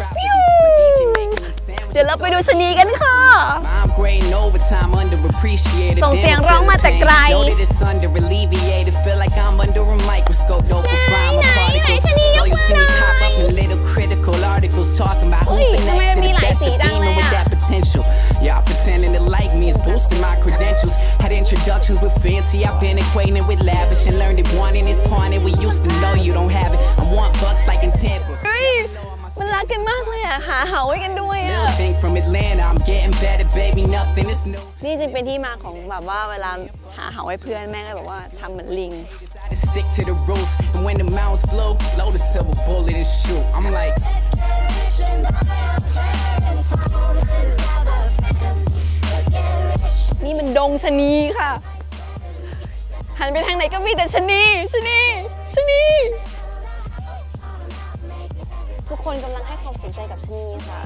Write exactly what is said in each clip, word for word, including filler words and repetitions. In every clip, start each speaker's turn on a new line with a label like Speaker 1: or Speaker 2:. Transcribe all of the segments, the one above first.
Speaker 1: เดี๋ยวเราไปดูชนีกันค่ะส่งเสียงร้องมาแต่ไกลไหนไหนไหนชนียกมือหน่อยเฮ้ยทำไมมันมีหลายสีดังเลยอ่ะ
Speaker 2: Y'all pretending to like me is boosting my credentials. Had introductions with fancy, I've been acquainted with lavish and learned it wanting it's haunted. We used to know you don't have it. I want bucks like in Tampa.
Speaker 1: เฮ้ยมันรักกันมากเลยอ่ะหาเหาให้กันด้วยอ่ะ
Speaker 2: From Atlanta, I'm getting better, baby. Nothing is new.
Speaker 1: นี่จึงเป็นที่มาของแบบว่าเวลาหาเหาให้เพื่อนแม่ก็บอกว่าทำเหมือนลิง
Speaker 2: Stick to the roots, and when the mountains blow, load a silver bullet and shoot. I'm like. นี่มันดงชะนีค่ะหันไปทางไหนก็มีแต่ชะนีชะนีชะนีทุกคนกำลังให้ความสนใจกับชะนีค่ะ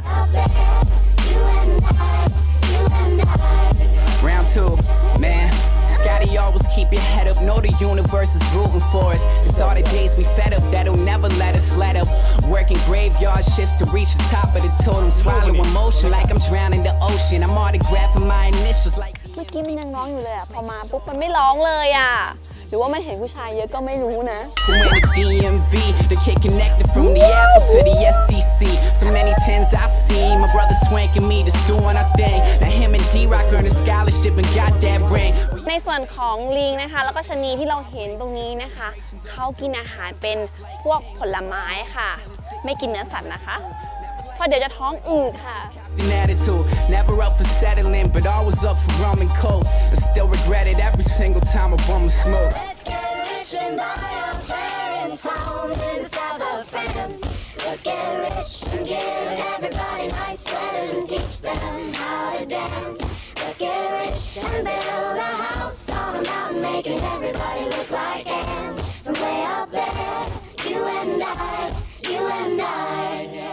Speaker 2: Round two, man. Gotta always keep your head up. Know the universe is rooting for us. It's all the days we fed up that'll never let us let up. Working graveyard shifts to reach the top of the totem. Swallow emotion like I'm drowning the ocean. I'm autographing my initials like. เมื่อกี้มันยังร้องอยู่เลยอ่ะพอมาปุ๊บมันไม่ร้องเลยอ่ะหรือว่ามันเห็นผู้ชายเยอะก็ไม่รู้นะ D M V the kid connected from the Apple to the S E C so many tens I see my brother swanking me just doing our thing now him and D-Rock earned a scholarship and got that ring ในส่วนของลิงนะคะแล้วก็ชะนีที่เราเห็นตรงนี้นะคะเขากินอาหารเป็นพวกผลไม้ค่ะไม่กินเนื้อสัตว์นะคะเพราะเดี๋ยวจะท้องอืดค่ะAttitude, never up for settling, but always up for rum and coke. I still regret it every single time I bum a smoke. Let's get rich and buy our parents' homes instead of friends. Let's get rich and give everybody nice sweaters and teach them how to dance. Let's get rich and build a house on a mountain, making everybody look like ants. From way up there, you and I, you and I.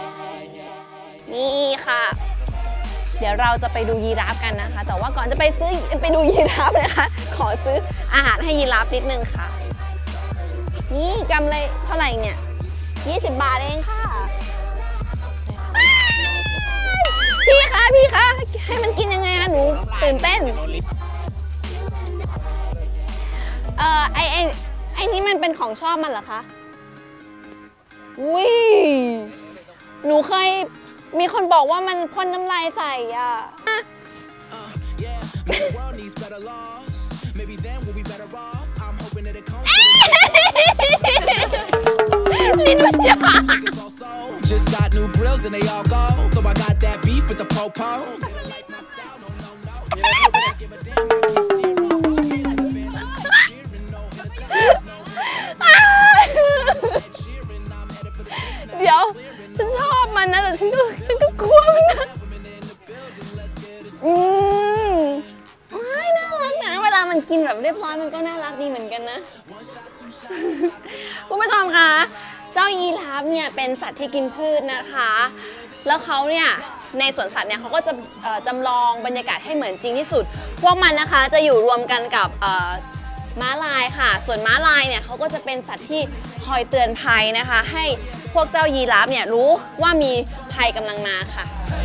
Speaker 2: นี่ค่ะเดี๋ยวเราจะไปดูยีราฟกันนะคะแต่ว่าก่อนจะไปซื้อไปดูยีราฟนะคะขอซื้ออาหารให้ยีราฟนิดนึงค่ะนี่กำไรเท่าไหร่เนี่ยยี่สิบบาทเองค่ะพี่คะพี่คะให้มันกินยังไงคะหนูตื่นเต้นเอ่อไอไอไอนี่มันเป็นของชอบมันเหรอคะอุ้ยหนูเคยมีคนบอกว่ามันพ่นน้ำลายใส่อ่ะลิ้นมันยาว Just got new grills and they all go so I got that beef with the po-po เดี๋ยวฉันชอบมันนะแต่ฉันก็ฉันก็กลัวมันนะอืมน่ารักนะเวลามันกินแบบเรียบร้อยมันก็น่ารักดีเหมือนกันนะคุณผู้ชมคะเจ้ายีราฟเนี่ยเป็นสัตว์ที่กินพืชนะคะแล้วเขาเนี่ยในสวนสัตว์เนี่ยเขาก็จะจำลองบรรยากาศให้เหมือนจริงที่สุดพวกมันนะคะจะอยู่รวมกันกับม้าลายค่ะส่วนม้าลายเนี่ยเขาก็จะเป็นสัตว์ที่คอยเตือนภัยนะคะให้พวกเจ้ายีราฟเนี่ยรู้ว่ามีภัยกำลังมาค่ะ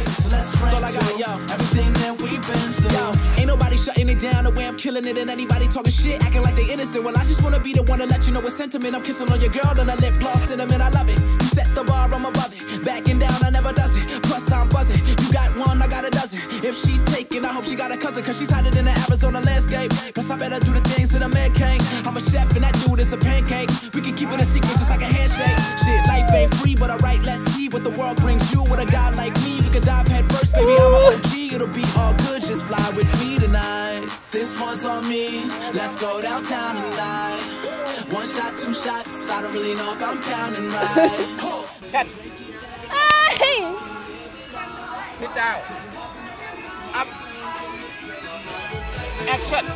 Speaker 2: Ain't nobody shutting it down the way I'm killing it and anybody talking shit acting like they innocent well I just wanna be the one to let you know it's sentiment I'm kissing on your girl and I lip gloss cinnamon I love it you set the bar I'm above it backing down I never does it plus I'm buzzing you got one I got a dozen if she's taken I hope she got a cousin cause she's hiding in the Arizona landscape plus I better do the things that a man can't I'm a chef and that dude is a pancake we can keep it a secret just like a handshake shit life ain't free but alright let's see what the world brings you with a guy like me we could dive head first baby I'm an O G it'll be all good just fly with me tonight this one's on me let's go downtown tonight one shot two shots I don't really know if I'm counting right shut hey sit down up action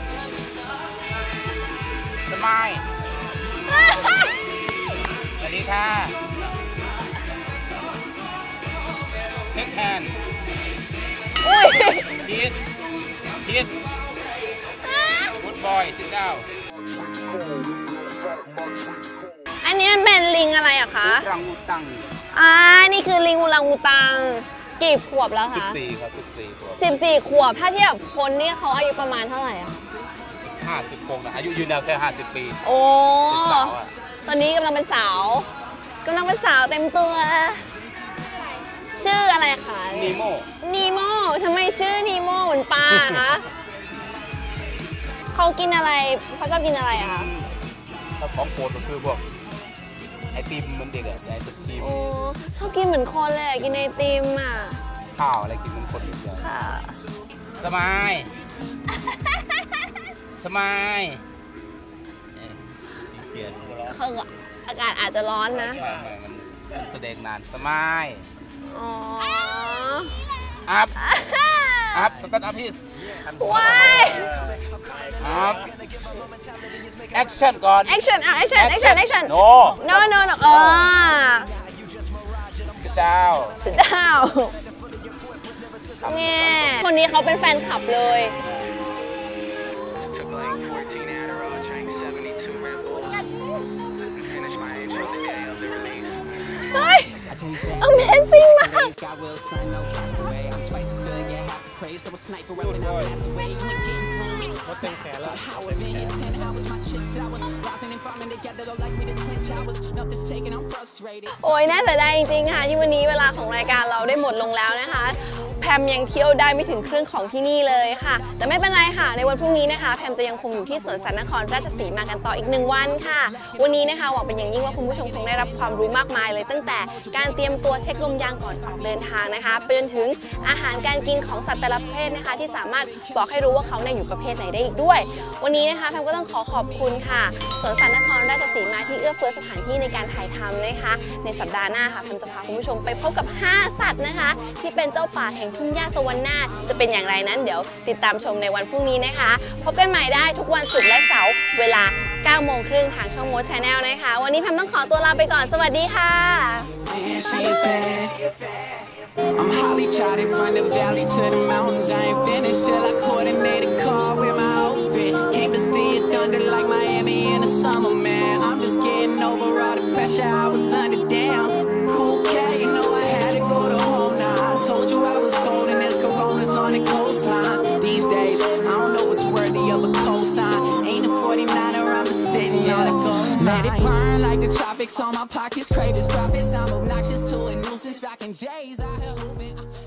Speaker 2: smile สวัสดีค่ะเช็คแฮนด์คิสคิสกูดบอยsit down อัน
Speaker 1: นี้มันเป็นลิงอะไรอะคะ
Speaker 3: รังอูตัง
Speaker 1: อ่านี่คือลิงอูรังอูตังกี่ขวบแล้ว
Speaker 3: สิบ
Speaker 1: คะ
Speaker 3: สี่ครับสิบสี่ขวบ
Speaker 1: สิบสี่ขวบถ้าเทียบคนนี่เขาอายุประมาณเท่าไหร่อะ
Speaker 3: ห้าสิบคงนะอายุยืนยาวแค่ห้าสิบปี
Speaker 1: โอ้
Speaker 3: เป็นสาวอะ
Speaker 1: ตอนนี้กำลังเป็นสาวกำลังเป็นสาวเต็มตัว ชื่ออะไรคะ
Speaker 3: นีโม่
Speaker 1: นีโม่ทำไมชื่อนีโม่เหมือนปลาคะเขากินอะไรเขาชอบกินอะไรอะคะ
Speaker 3: ถ้าของโปรดก็คือพวกไอติมเหมันเด็กอะไอศครีม
Speaker 1: โอ้ชอบกินเหมือนคนเลยอะกินไอติมอะ
Speaker 3: ข้าวอะไรกินเหมันคนเดียว
Speaker 1: ค่ะ
Speaker 3: สมาย สมายเอ้ยสีเขียน
Speaker 1: เขาอากาศอาจจะร้อนนะ
Speaker 3: ไม่ไม่มันมันแสดงนานสมาย
Speaker 1: อ๋อ
Speaker 3: อัพ อัพสตาร์ทอัพฮิส
Speaker 1: ว้าย
Speaker 3: อัพแอคชั่นก่อน
Speaker 1: แอคชั่นอ่ะแอคชั่นแอคชั่นแอคชั่น
Speaker 3: no
Speaker 1: no no no อ่า
Speaker 3: sit down
Speaker 1: สุดดาวแง่คนนี้เขาเป็นแฟนคลับเลย เฮ้ย Amazing มาก โอ้ยน่าเสียดายจริงๆค่ะที่วันนี้เวลาของรายการเราได้หมดลงแล้วนะคะแพมยังเที่ยวได้ไม่ถึงครึ่งของที่นี่เลยค่ะแต่ไม่เป็นไรค่ะในวันพรุ่งนี้นะคะแพมจะยังคงอยู่ที่สวนสัตว์นครราชสีมากันต่ออีกหนึ่งวันค่ะวันนี้นะคะหวังเป็นอย่างยิ่งว่าคุณผู้ชมคงได้รับความรู้มากมายเลยตั้งแต่การเตรียมตัวเช็คลมยางก่อนออกเดินทางนะคะไปจนถึงอาหารการกินของสัตว์แต่ละประเภทนะคะที่สามารถบอกให้รู้ว่าเขาเนี่ยอยู่ประเภทไหนได้อีกด้วยวันนี้นะคะแพมก็ต้องขอขอบคุณค่ะสวนสัตว์นครราชสีมาที่เอื้อเฟื้อสถานที่ในการถ่ายทำนะคะในสัปดาห์หน้าค่ะแพมจะพาคุณผู้ชมไปพบกับห้าสัตว์นะคะที่เป็นเจ้าป่าแห่งทุ่งหญ้าสวรรค์จะเป็นอย่างไรนั้นเดี๋ยวติดตามชมในวันพรุ่งนี้นะคะพบกันใหม่ได้ทุกวันศุกร์และเสาร์เวลาเก้าโมงครึ่งทางช่องโมชาแนลนะคะวันนี้แพมต้องขอตัวลาไปก่อนสวัสดีค่ะ
Speaker 2: I'm Holly trotted from the valley to the mountains. I ain't finished till I coordinate a car with my outfit. Came to see it thunder like Miami in the summer, man. I'm just getting over all the pressure I was under. Damn, cool cat, you know I had to go to home now. I told you I was golden as Coronas on the coastline. These days, I don't know what's worthy of a cosign. Ain't a forty-niner, I'm just sitting on a gold. Let it burn like the tropics on my pockets. Crave its profits. I'm obnoxious to a nuisance. Rocking J's out here hooping.